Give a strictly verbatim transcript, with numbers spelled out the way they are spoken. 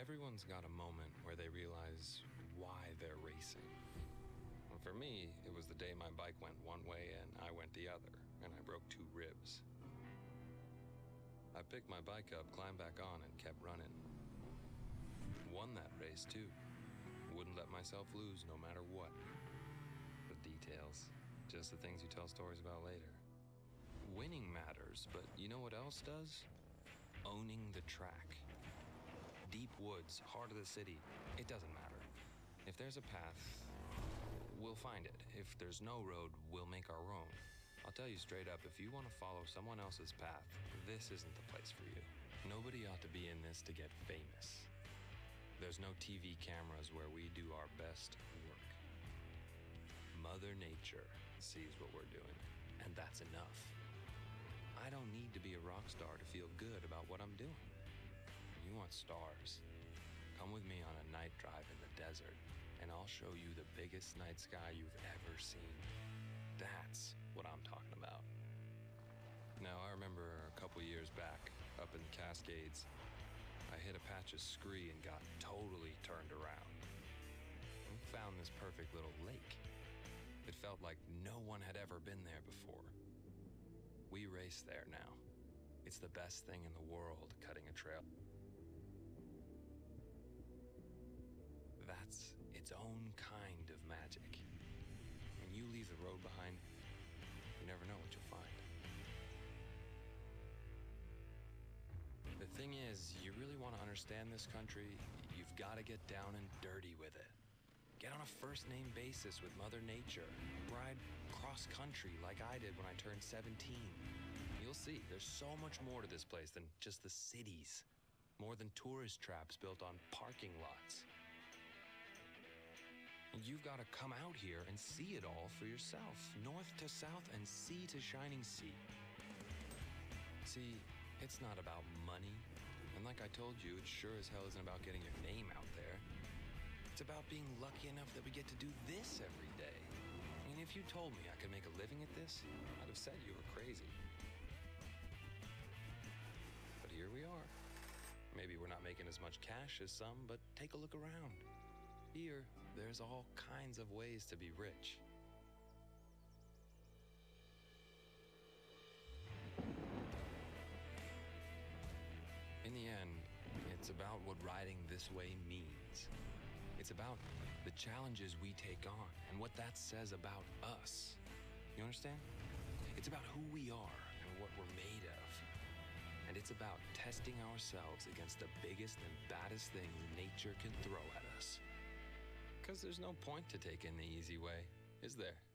Everyone's got a moment where they realize why they're racing. And for me, it was the day my bike went one way and I went the other, and I broke two ribs. I picked my bike up, climbed back on, and kept running. Won that race, too. Wouldn't let myself lose no matter what. The details, just the things you tell stories about later. Winning matters, but you know what else does? Owning the track. Deep woods, heart of the city, it doesn't matter. If there's a path, we'll find it. If there's no road, we'll make our own. I'll tell you straight up, if you want to follow someone else's path, this isn't the place for you. Nobody ought to be in this to get famous. There's no T V cameras where we do our best work. Mother Nature sees what we're doing, and that's enough. I don't need to be a rock star to feel good about what I'm doing. You want stars? Come with me on a night drive in the desert, and I'll show you the biggest night sky you've ever seen. That's what I'm talking about. Now, I remember a couple years back, up in the Cascades, I hit a patch of scree and got totally turned around. We found this perfect little lake. It felt like no one had ever been there before. We race there now. It's the best thing in the world, cutting a trail. That's its own kind of magic. When you leave the road behind, you never know what you'll find. The thing is, you really want to understand this country, you've got to get down and dirty with it. Get on a first-name basis with Mother Nature. Ride cross-country like I did when I turned seventeen. You'll see, there's so much more to this place than just the cities. More than tourist traps built on parking lots. And you've got to come out here and see it all for yourself. North to south and sea to shining sea. See, it's not about money. And like I told you, it sure as hell isn't about getting your name out there. It's about being lucky enough that we get to do this every day. I mean, if you told me I could make a living at this, I'd have said you were crazy. But here we are. Maybe we're not making as much cash as some, but take a look around. Here, there's all kinds of ways to be rich. In the end, it's about what riding this way means. It's about the challenges we take on and what that says about us. You understand? It's about who we are and what we're made of. And it's about testing ourselves against the biggest and baddest thing nature can throw at us. Because there's no point to taking the easy way, is there?